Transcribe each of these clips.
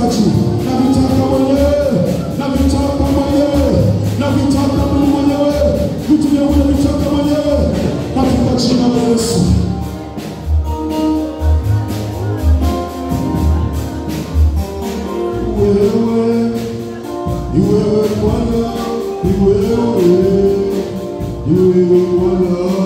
unahitaji. Navitaka mwenyewe, navitaka mwenyewe, navitaka Mungu mwenyewe, vitu vya unavitaka mwenyewe, katika jina la Yesu. Wewe, ni wewe Bwana, ni wewe, ni wewe Bwana.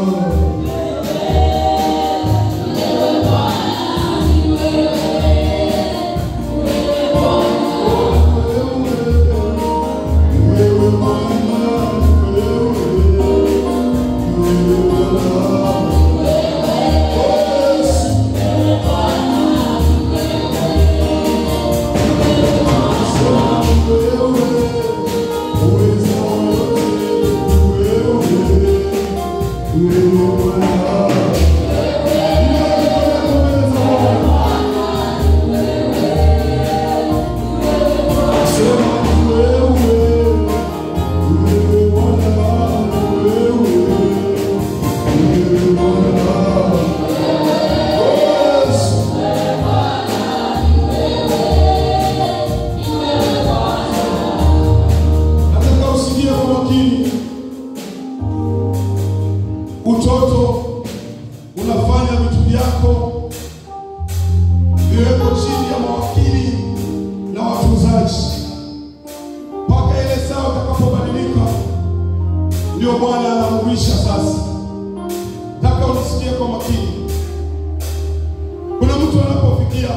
Utoto unafanya vitu vyako viweko chini ya mawakili na watunzaji mpaka ile saa utakapobadilika, ndio Bwana anaamrisha sasa. Nataka unisikie kwa makini. Kuna mtu anapofikia,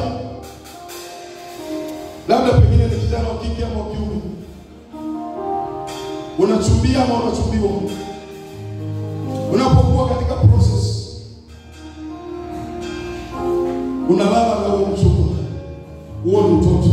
labda pengine ni kijana wa kike ama wa kiume, unachumbia ama unachumbiwa. Unapokuwa katika process, unalala na huo mchumba, huo ni mtoto.